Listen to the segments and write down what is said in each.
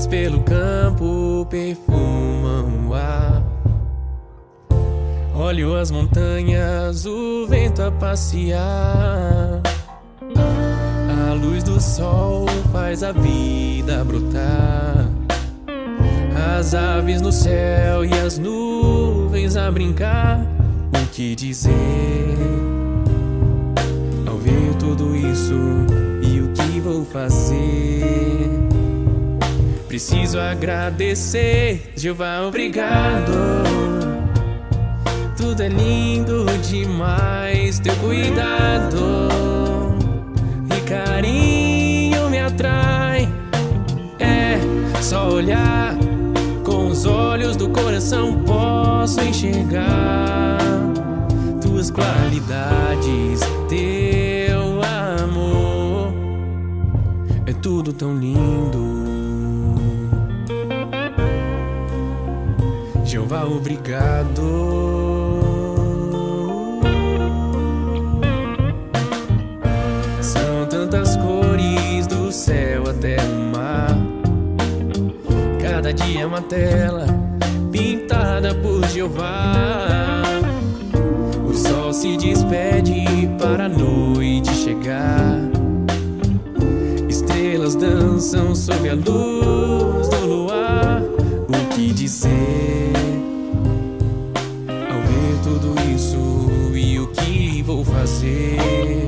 pelo campo perfumam o ar. Olho as montanhas, o vento a passear. A luz do sol faz a vida brotar. As aves no céu e as nuvens a brincar. O que dizer ao ver tudo isso e o que vou fazer? Preciso agradecer, Jeová, obrigado. Tudo é lindo demais, teu cuidado e carinho me atrai. É só olhar, com os olhos do coração posso enxergar tuas qualidades, teu amor. É tudo tão lindo. Jeová, obrigado. São tantas cores do céu até o mar. Cada dia é uma tela pintada por Jeová. O sol se despede para a noite chegar. Estrelas dançam sob a luz do luar. O que dizer ao ver tudo isso e o que vou fazer?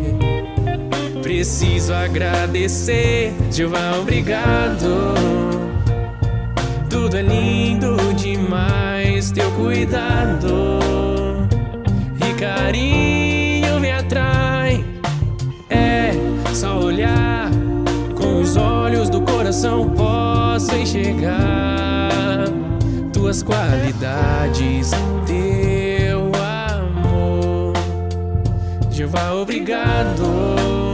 Preciso agradecer, Jeová, obrigado. Tudo é lindo demais, teu cuidado e carinho me atrai. É só olhar, com os olhos do coração posso enxergar tuas qualidades, teu amor. Jeová, obrigado.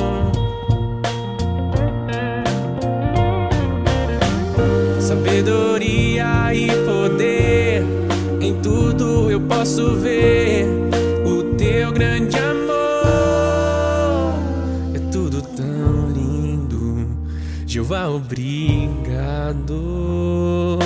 Sabedoria e poder, em tudo eu posso ver o teu grande amor. É tudo tão lindo, Jeová, obrigado.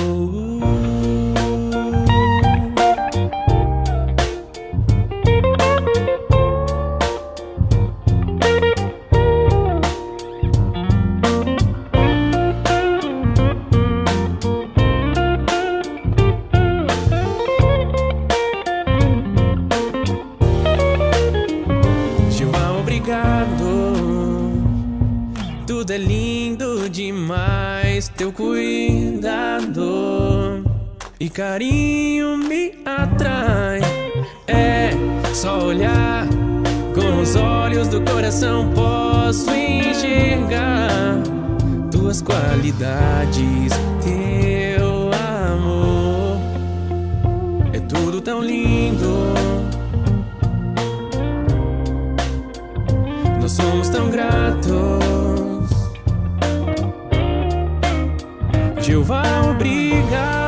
Tudo é lindo demais, teu cuidado e carinho me atrai. É só olhar, com os olhos do coração posso enxergar tuas qualidades, teu amor. É tudo tão lindo. Nós somos tão gratos. Jeová, obrigado.